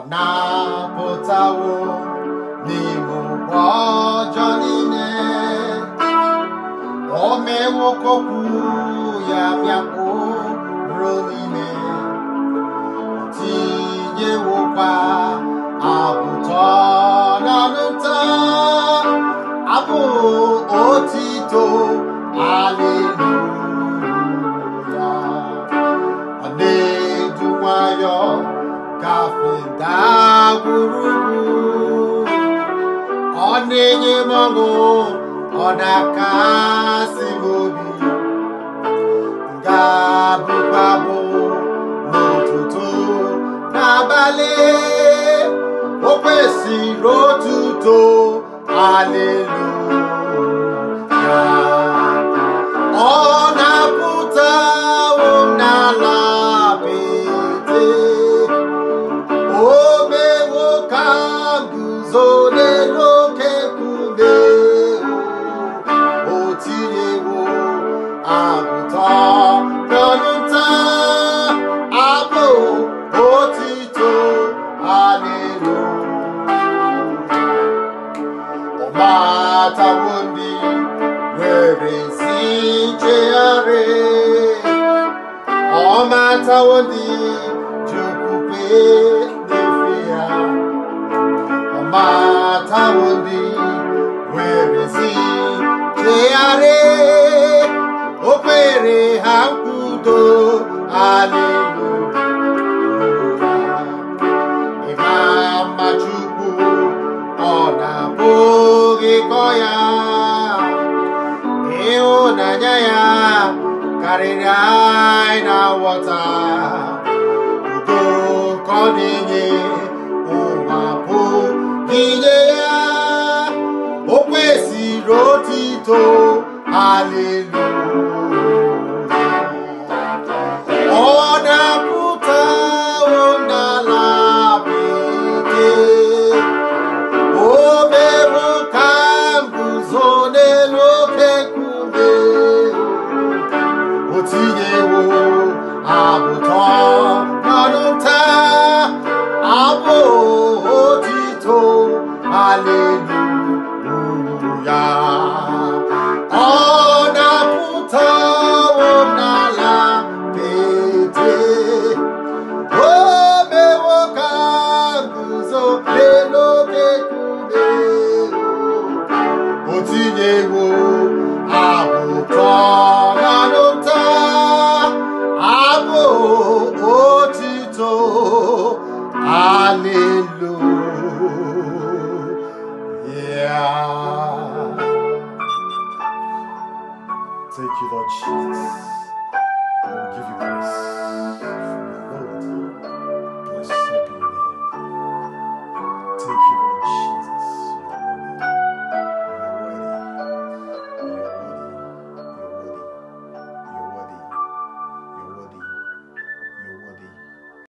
napụtawo n'ime ụgbọ ọjọọ niile. O mewo ka okwu ya bịakwuru n'ime. Tinyewokwa abụ ụtọ n'ọnụ taa, abụ otito, aleluya. Ọ na-edu nwayọ gafee ndagwurugwu, ọ na-enye m ọṅụ, ọ na-akasị m obi. Ga-abụkwa abụ n'ụtụtụ n'abalị, o kwesịrị otuto, aleluya. Ọ na-apụtawo m n'ala apịtị, o mewo ka m guzo n'elu oke nkume. O tinyewo abụ ụtọ n'ọnụ taa, abụ otito, aleluya. Ọ matawo ndị nwere ezi nchegharị, ọ matawo ndị ji okwukwe na-efe ya. Ọ matawo ndị nwere ezi nchegharị, o kwere ha nkwudo, aleluya. Ịma mma Chukwu ọ na-abụghịkọ ya, ịhụnanya ya karịrị anyị na-aghọta. Udo ka ọ na-enye ụwa pụghị inye ya, o kwesịrị otito, aleluya. Ọ na-apụtawo n'ala apịtị, o mewo ka m guzo n'elu oke nkume. O tinyewo abụ ụtọ n'ọnụ taa, abụ otito, aleluya. Ọ na-apụtawo m n'ala apịtị, o mewo ka m guzo n'elu oke nkume. O tinyewo abụ ụtọ n'ọnụ taa, abụ otito, aleluya. Thank you, Lord Jesus.